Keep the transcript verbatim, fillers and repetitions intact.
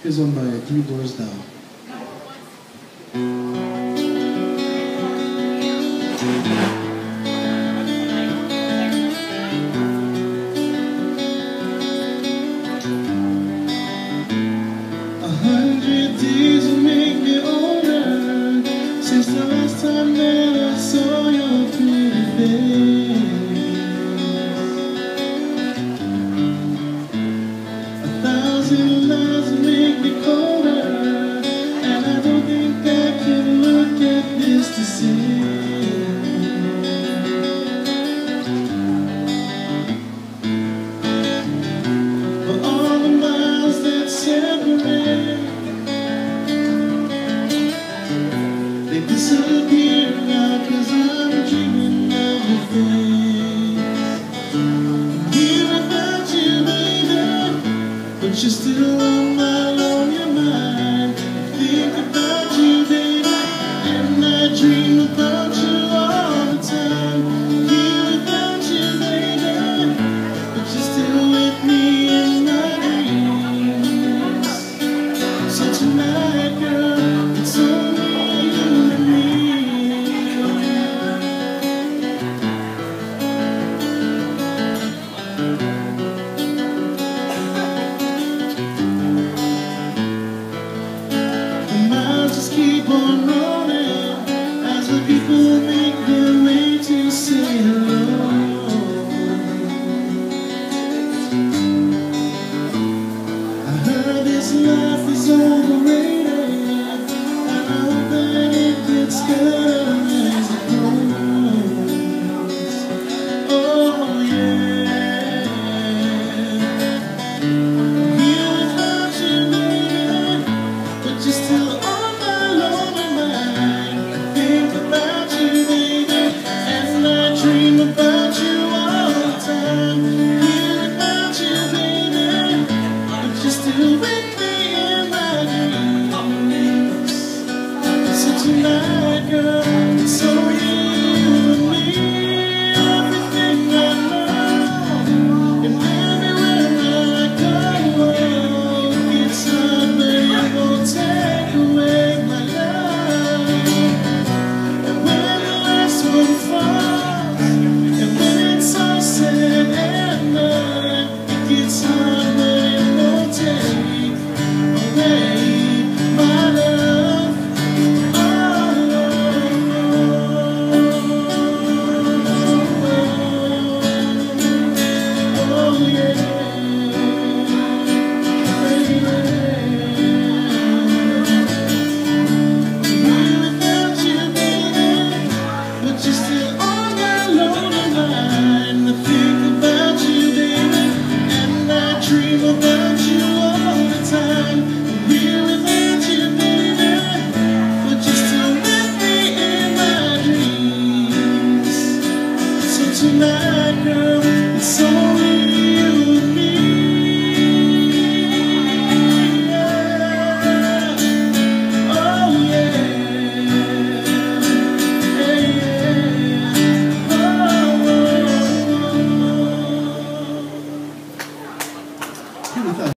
is on by Three Doors Down. A hundred days will make me older since the last time that I saw your pretty face. A thousand lives will make me colder, and I don't think I can look at this the same. For all the miles that separate, they disappear now, 'cause I'm dreaming of your face. Here without you, baby, but you're still on my on your mind. I think about you, baby, and I dream about you all the time. Here without you, baby, but you're still with me in my dreams. So tonight, girl, it's only you and me. The miles just keep on rolling as the people make their way to say hello. I heard this life is overrated, and I hope that it gets better as it goes. Oh yeah. Here without you, baby, but you're still on my lonely mind. I think about you, baby, and I dream about you all the time. Here without you, baby, but you're still with me in my dreams. So tonight, girl, it's only you and me. Everything I know, and everywhere I go, it's hard, but it won't take away my love. And when the last one falls, and when it's all said and done, it gets hard, but it won't take away my love. Oh, oh, oh, yeah, baby. Here without you, baby, but you're still on my lonely mind. I think about you, baby, and I dream about you all the time. Here without you, baby, but you're still with me in my dreams. So tonight, girl, it's only